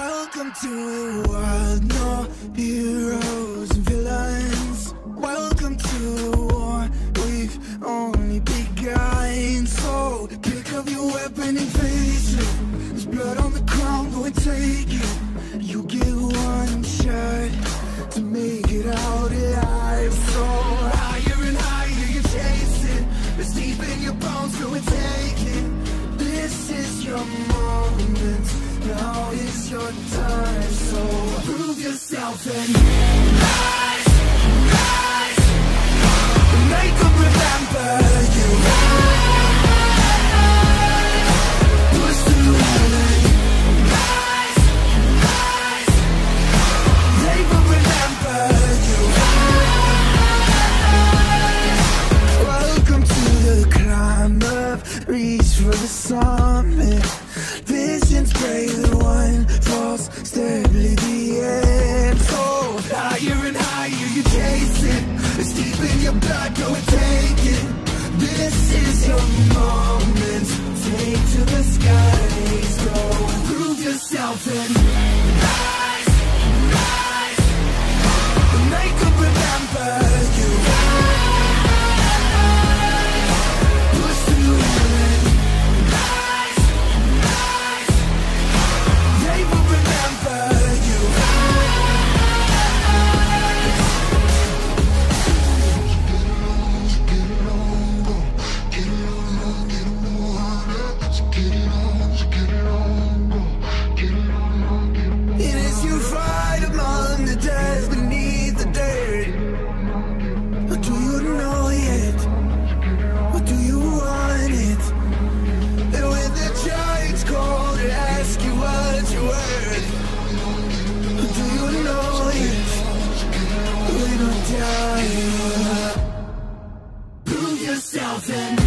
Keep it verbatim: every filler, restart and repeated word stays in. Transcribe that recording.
Welcome to the world, no heroes and villains. Welcome to the war, we've only begun. So pick up your weapon and face it. There's blood on the ground, go and take it. You get one shot to make it out alive. So higher and higher you chase it. It's deep in your bones, go and take it. This is your moment, now is your time. So prove yourself and rise, rise. Make them remember you. Push through the limit. Rise, rise. They will remember you. Welcome to the climb up, reach for the summit. Visions break, the one falls steadily the end. So higher and higher you chase it. It's deep in your blood, go and take it. This is your moment, take to the skies. Go prove yourself and rise, rise. Make them remember you. Push through the limit. Rise, rise. They will remember you. It is you fight among the dead, beneath the dirt. Or do you know it? Or do you want it? And when the giants call to ask you what you're worth, or do you know it? We don't die. Prove yourself and